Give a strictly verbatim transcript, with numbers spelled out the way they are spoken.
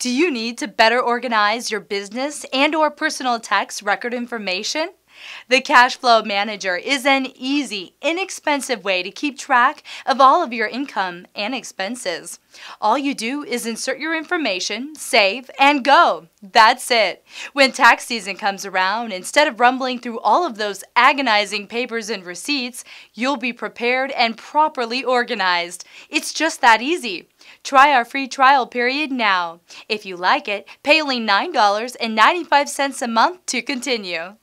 Do you need to better organize your business and or personal tax record information? The CashFlow Manager is an easy, inexpensive way to keep track of all of your income and expenses. All you do is insert your information, save, and go. That's it. When tax season comes around, instead of rumbling through all of those agonizing papers and receipts, you'll be prepared and properly organized. It's just that easy. Try our free trial period now. If you like it, pay only nine dollars and ninety-five cents a month to continue.